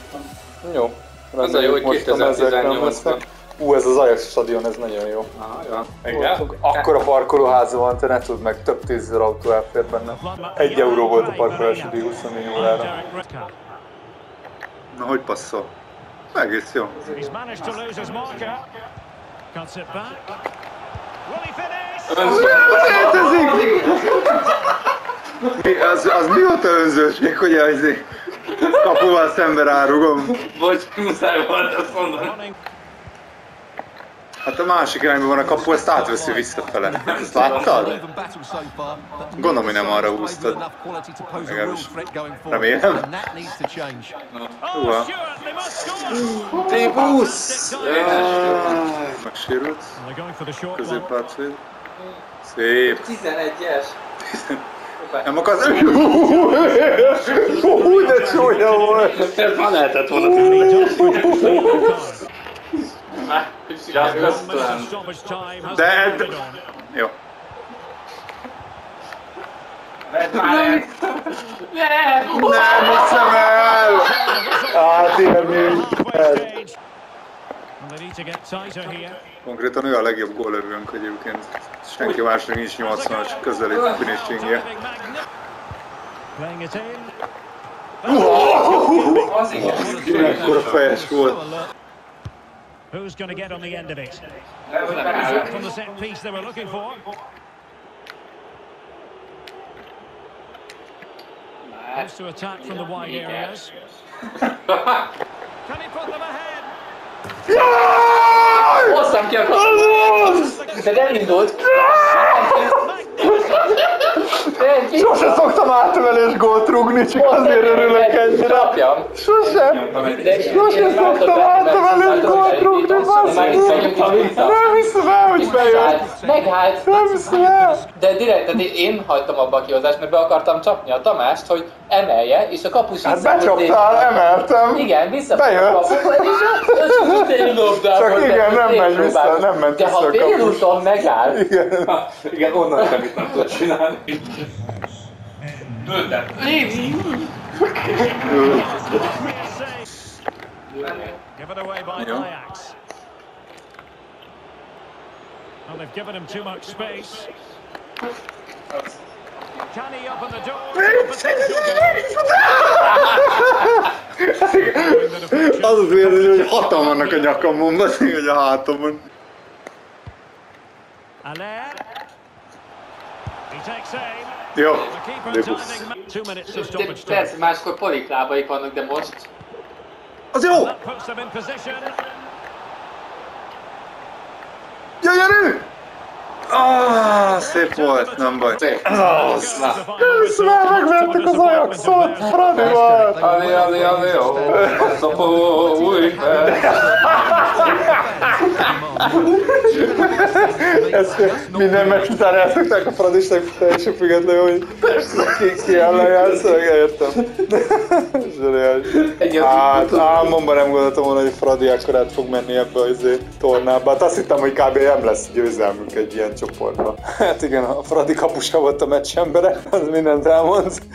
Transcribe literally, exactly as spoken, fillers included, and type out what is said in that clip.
Jó. Az a jó, hogy kétezer-tizennyolcban. Ú, ez az Ajax stadion, ez nagyon jó. Aha, jó. Igen? Akkora parkolóháza van, te ne tudd meg, több tízezer autó elfér benne. Egy euró volt a parkolási díj huszonnégy órára. Na, hogy passzol? Egész jó. Az, az mióta önzőség, hogy azért kapuval szembe rárugom? Bocs, muszáj volt azt mondani. Hát a másik irányban van a kapu, ezt átveszi visszafele. Ezt láttad? Gondolom, hogy nem arra húztad. Legalábbis remélem. Uha. T-busz! Megsérült. Középpátvéd. Szép. tizenegyes. Nem akarsz? Hú, de csúnya volt! Ez már lehetett volna tenni. De... Jó. Nem! Nem hiszem el! Átérni! Konkrétan ő a legjobb gólövőnk egyébként. Senki másnak nincs nyolcvanas közelít finishingje. Az igaz. Mekkora fejes volt. Who's going to get on the end of it? Nem From the set piece they were looking for. Has to attack from the wide areas. Can he put them ahead? Hoztam ki a kaput! De nem indult! Sose szoktam átövelés gólt rúgni, csak azért örülök ennyire. Sose! Sose szoktam átövelés gólt rúgni, basszus! Nem hiszem el, hogy bejött! Megállt! Nem hiszem el! De direkt, tehát én hagytam abba a kihozást, mert be akartam csapni a Tamást, hogy emelje, és a kapus Hát becsaptál, emeltem! Igen, vissza. Bejött! Csak igen, nem megy vissza, nem ment vissza a kapus. De ha félúton megáll... Igen. Igen, onnan semmit nem tud csinálni. Bőden. Give it away by Ajax. Well, they've given him too much space. Can he open the door? Az az érzés, hogy hatan vannak a nyakamon, beszél, hogy a hátamon. Jó, lébusz. Persze, máskor poliklábaik vannak, de most... Az jó! Gyönyörű! Ah, szép volt, nem baj. Az! Szóval megvertük az Ajaxot, Fradival! Ali, ali, ali, ó, a szopó, új fel! Ezt minden meccs után elszokták a Fradisták teljesen függetlenül, hogy ki, ki ellen játszol, értem. Zseniális. Hát álmomban nem gondoltam volna, hogy Fradi akkorát fog menni ebbe a tornába. Hát azt hittem, hogy kb. Nem lesz győzelmünk egy ilyen csoportban. Hát igen, a Fradi kapusa volt a meccs embere, az mindent elmond.